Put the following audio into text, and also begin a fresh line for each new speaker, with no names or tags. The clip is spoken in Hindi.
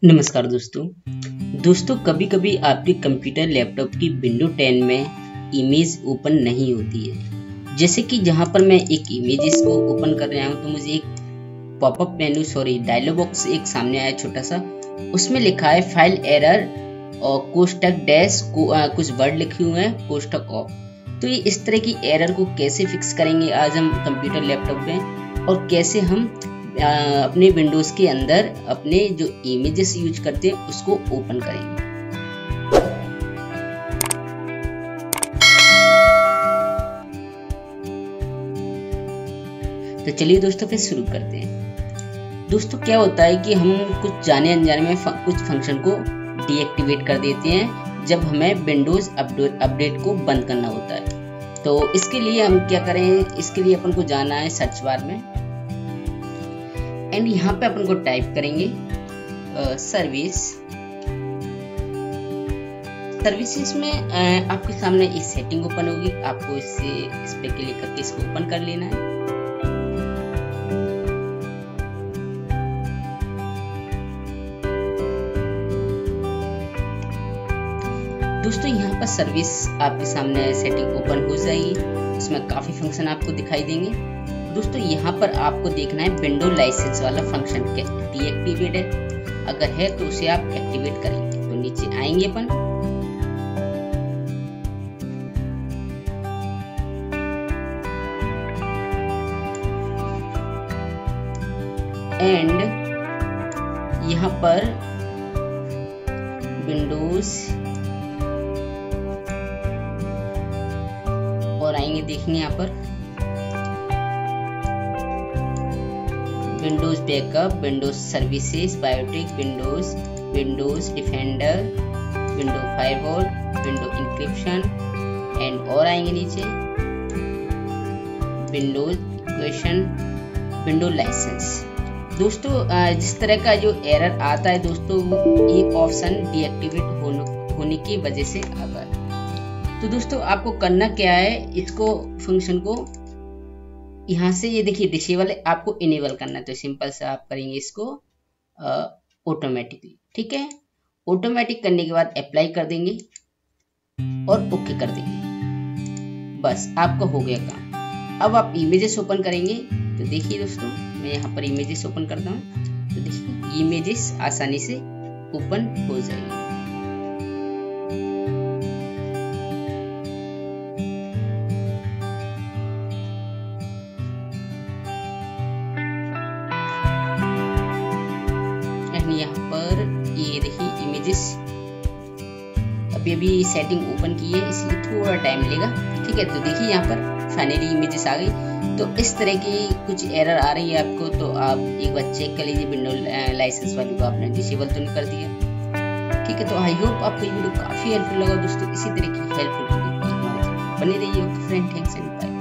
नमस्कार दोस्तों कभी कभी आपके कंप्यूटर लैपटॉप की विंडो 10 में इमेज ओपन नहीं होती है। जैसे कि जहां पर मैं एक इमेज को ओपन कर रहा हूं तो मुझे एक पॉपअप मेनू डायलॉग बॉक्स एक सामने आया छोटा सा, उसमें लिखा है फाइल एरर और कोष्टक डैश कुछ वर्ड लिखे हुए हैं कोष्टक ऑफ। तो ये इस तरह की एरर को कैसे फिक्स करेंगे आज हम कंप्यूटर लैपटॉप में, और कैसे हम अपने विंडोज के अंदर अपने जो इमेजेस यूज करते हैं उसको ओपन करेंगे। तो चलिए दोस्तों फिर शुरू करते हैं। दोस्तों क्या होता है कि हम कुछ जाने अनजाने में कुछ फंक्शन को डीएक्टिवेट कर देते हैं जब हमें विंडोज अपडेट को बंद करना होता है। तो इसके लिए हम क्या करें, इसके लिए अपन को जाना है सर्च बार में एंड यहाँ पे अपन को टाइप करेंगे सर्विसेज में आपके सामने इस सेटिंग ओपन होगी। आपको इस पे क्लिक करके इसको ओपन कर लेना है। दोस्तों यहाँ पर सर्विस आपके सामने सेटिंग ओपन हो जाएगी, इसमें काफी फंक्शन आपको दिखाई देंगे। दोस्तों यहाँ पर आपको देखना है विंडो लाइसेंस वाला फंक्शन डीएक्टिवेट है, अगर है तो उसे आप एक्टिवेट करेंगे। तो नीचे आएंगे अपन एंड यहाँ पर विंडोज और आएंगे, देखेंगे यहाँ पर विंडोज बैकअप, विंडोज सर्विसेज, बायोटिक, Windows Defender, window firewall, window encryption and और आएंगे नीचे विंडोज इक्वेशन, विंडो लाइसेंस। दोस्तों जिस तरह का जो एरर आता है दोस्तों, ये ऑप्शन डीएक्टिवेट होने की वजह से आता है। तो दोस्तों आपको करना क्या है, इसको फंक्शन को यहाँ से ये देखिए डिसेबल है, आपको इनेबल करना है। तो सिंपल से आप करेंगे इसको ऑटोमेटिकली, ठीक है। ऑटोमेटिक करने के बाद अप्लाई कर देंगे और ओके कर देंगे, बस आपका हो गया काम। अब आप इमेजेस ओपन करेंगे तो देखिए दोस्तों मैं यहाँ पर इमेजेस ओपन करता हूँ, तो देखिए इमेजेस आसानी से ओपन हो जाएगी। यहाँ पर ये देखिए इमेजेस अभी सेटिंग ओपन की है, इसलिए थोड़ा टाइम लेगा, ठीक है। तो देखिए यहाँ पर फाइनली इमेजेस आ गई। तो इस तरह की कुछ एरर आ रही है आपको, तो आप एक बार चेक कर लीजिए विंडो लाइसेंस वाली को आपने डिसेबल तो नहीं कर दिया, ठीक है। तो आई होप आपको ये वीडियो काफी हेल्पफुल लगा दोस्तों। इसी तरह की हेल्पफुल वीडियो बने रहिए फ्रेंड। Thanks and bye.